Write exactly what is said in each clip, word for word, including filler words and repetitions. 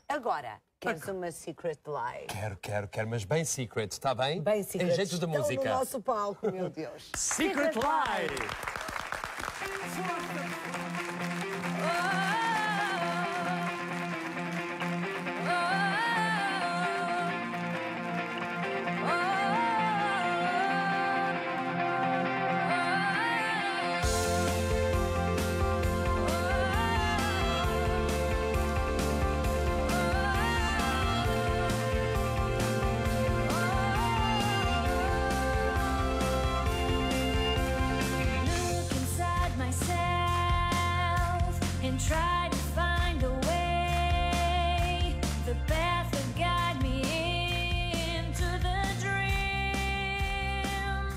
Agora, queres uma secret lie? Quero, quero, quero, mas bem secret, está bem? Bem secret. Em jeitos de Estão música. no nosso palco, meu Deus. Secret Lie! Try to find a way, the path that guide me into the dream.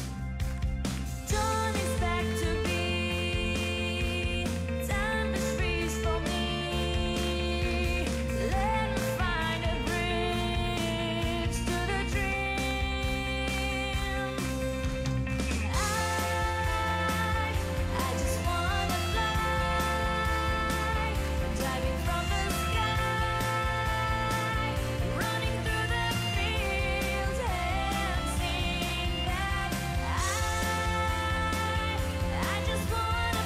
Don't expect to be time to freeze for me. Let me find a bridge to the dream. I, I just wanna fly. Diving from the sky, running through the fields and sing that I, I just wanna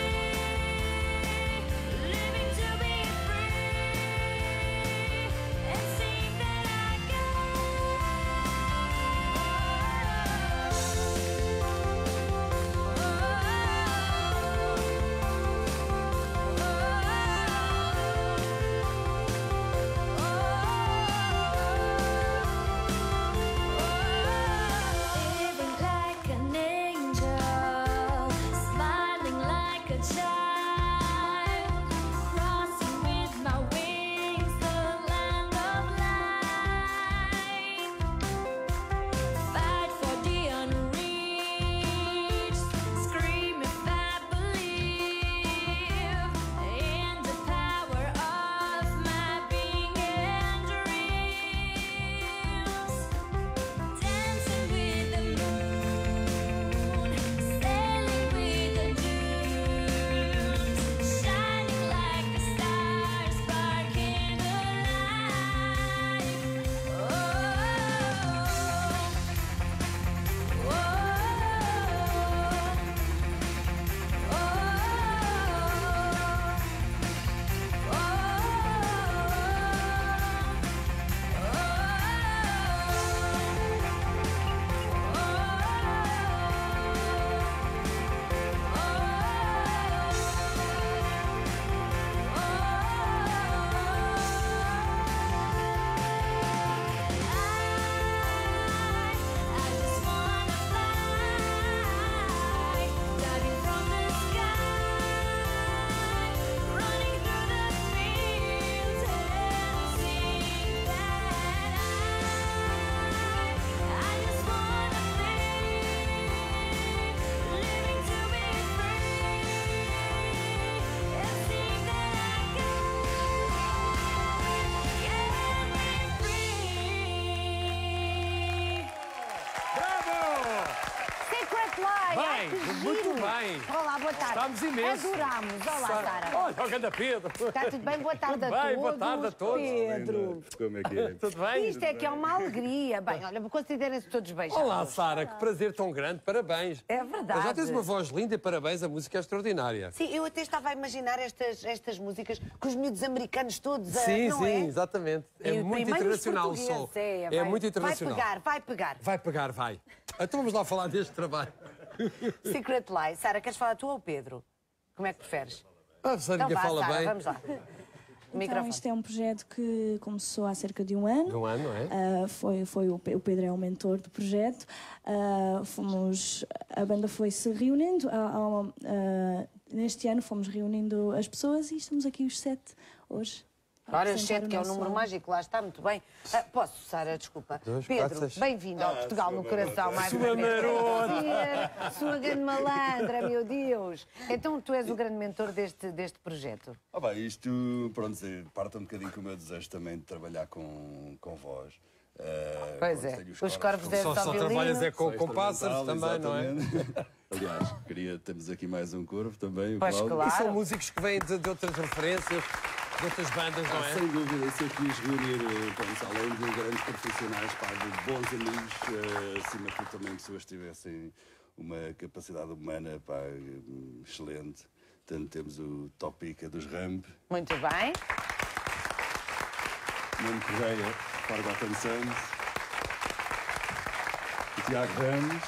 flee, living to be free, and sing that I go. Living like an angel, smiling like a child, crossing with my wings the land of light. Fight for the unreached, scream if I believe in the power of my being and dreams. Dancing with the moon, sailing with the dunes, shining like a star, sparking alive. Oh, oh, I just wanna fly, diving from the sky, running through the fields and sing that I, I just wanna flee, living to be free, and sing that I go, get me free. Bravo! Secret Lie! Bem, Ai, que muito giro. bem. Olá, boa tarde. Estamos imensos. Adorámos. Olá, Sara. Olha, o ganda Pedro. Está tudo bem? Boa tarde Tudo a bem, todos. boa tarde a todos. Pedro. Como é que é? Tudo bem? Isto é que é uma alegria. Bem, olha, considerem-se todos beijados. Olá, Sara, que prazer tão grande, parabéns. É verdade. Já tens uma voz linda e parabéns, a música é extraordinária. Sim, eu até estava a imaginar estas, estas músicas com os miúdos americanos todos a... Sim, não sim, é? exatamente. É E muito primeiro os internacional o som. portugueses, É, vai- muito internacional. Vai pegar, vai pegar. Vai pegar, vai. Então vamos lá falar deste trabalho. Secret Lie. Sara, queres falar tu ou o Pedro? Como é que preferes? Ah, a Sandra Então vá, fala Sara, bem. vamos lá. Então, Microfone. isto é um projeto que começou há cerca de um ano. De um ano, não é? Ah, foi, foi o, Pe- o Pedro é o mentor do projeto. Ah, fomos, a banda foi se reunindo. ah, ah, ah, neste ano fomos reunindo as pessoas e estamos aqui os sete hoje. a Ora, apresentar sete, que é o nosso número álbum. mágico, lá está, muito bem. Ah, posso, Sara, desculpa. Dois, Pedro, quatro, seis. bem-vindo ao Ah, Portugal sua no coração, mais Sua uma vez. marota. Sua grande malandra, meu Deus. Então, tu és o grande mentor deste, deste projeto. Ah, bem, isto, pronto, parte um bocadinho com o meu desejo também de trabalhar com, com voz. Uh, Pois pronto, é, tenho os corvos é Só, só só violino. trabalhas é com, Só com pássaros instrumental, também, não é? exatamente. Aliás, queria, temos aqui mais um corvo também, o Pois Cláudio. claro. E são músicos que vêm de, de outras referências. de outras bandas, não é? Sem dúvida, se eu quis reunir, eh, pronto, além de grandes profissionais, pá, de bons amigos, eh, acima de tudo também pessoas que tivessem uma capacidade humana, pá, eh, excelente. Portanto, temos o Topica dos Ramp, Muito bem. Nuno Correia, Forgotten Sons, o Tiago Ramos,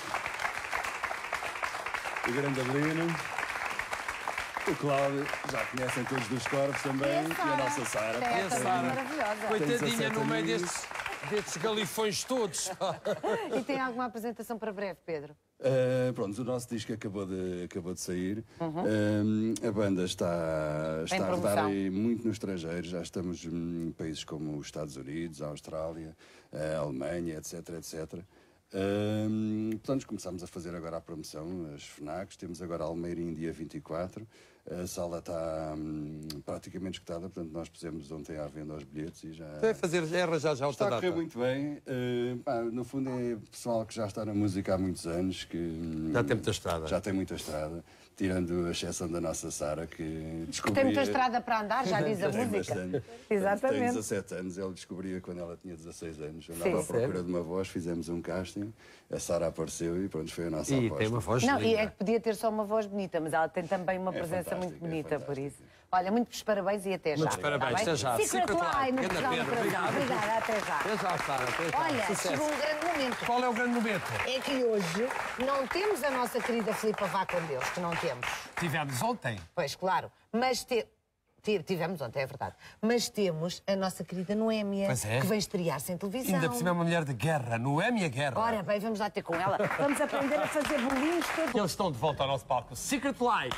o grande Abelino, o Cláudio, já conhecem todos dos corpos também, e a nossa Sara. É, a Sara. maravilhosa. Coitadinha dezassete no meio aninhos. destes, destes galifões todos. E tem alguma apresentação para breve, Pedro? Uh, pronto, o nosso disco acabou de, acabou de sair. Uhum. Uh, a banda está, está a rodar promoção. aí muito no estrangeiro. Já estamos em países como os Estados Unidos, a Austrália, a Alemanha, etc, etcétera. Uh, portanto, começámos a fazer agora a promoção, as FNACs. Temos agora Almeirim dia vinte e quatro. A sala está hum, praticamente esgotada, portanto, nós pusemos ontem à venda os bilhetes e já. É fazer, é arranjar já outra Está a correr data. muito bem. Uh, pá, no fundo é pessoal que já está na música há muitos anos, que hum, Já tem muita estrada. já tem muita estrada, tirando a exceção da nossa Sara, que descobria... Tem muita estrada para andar, já diz a Tem música. bastante. Exatamente. Tem dezassete anos, ele descobria quando ela tinha dezasseis anos. Andava Sim. à procura de uma voz, fizemos um casting, a Sara apareceu e pronto, foi a nossa E aposta. tem uma voz Não, e linda. é que podia ter só uma voz bonita, mas ela tem também uma É presença muito fantástico, é bonita, por isso. fantástico. Olha, muitos parabéns e até já. Muitos parabéns, Tá bem? até já. Secret Secret Line, Line. no Grande Portugal do Pedro, Brasil. obrigado. Obrigada, até já. Até já, Sara. Até já. Olha, Sucesso. chegou um grande momento. Qual é o grande momento? É que hoje não temos a nossa querida Filipa Vá com Deus, que não temos. Tivemos ontem. Pois, claro. Mas te... te- tivemos ontem, é verdade. Mas temos a nossa querida Noémia, Pois é. que vem estrear-se em televisão. Ainda por cima é uma mulher de guerra. Noémia Guerra. Ora bem, vamos lá ter com ela. Vamos aprender a fazer bolinhos todos. E eles estão de volta ao nosso palco. Secret Life.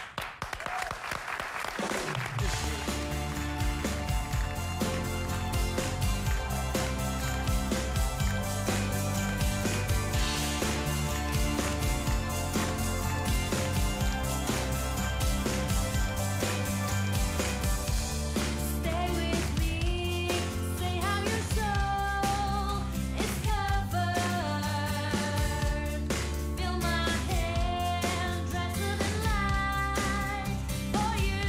Stay with me, say how your soul is covered. Feel my hand dressed in light for you.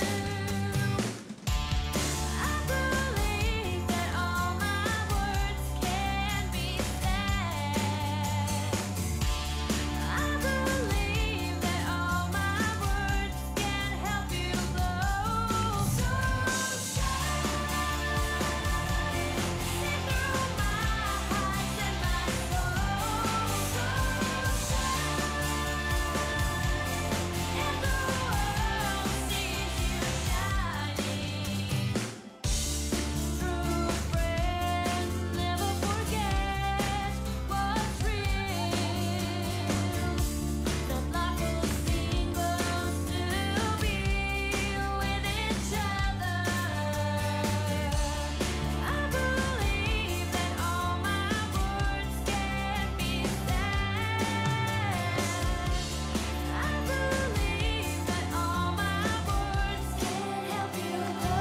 I believe that all my words can be said. I believe that all my words can help you go. So shine, see through my eyes and my soul. So shine, and the world sees you shining. True friends never forget what's real. Don't lock those fingers to be with each other. I believe that all my words can be said. I believe that all my words can help you go.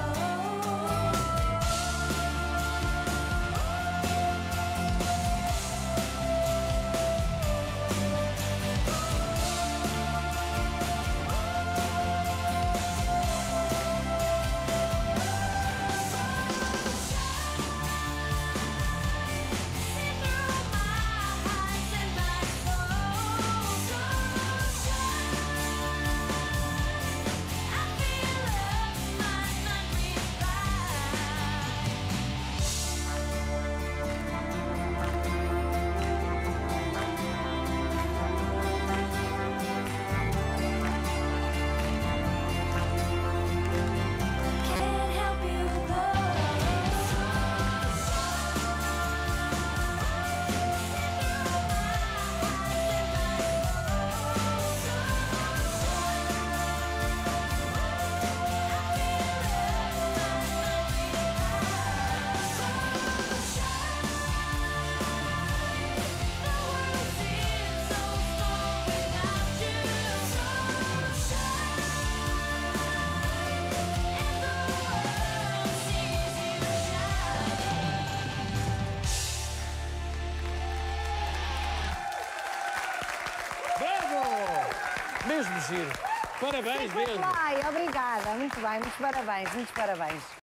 Can't help you go. Bravo! Mesmo giro. Parabéns Secret mesmo. Fly, obrigada. Muito bem, muitos parabéns, muitos parabéns.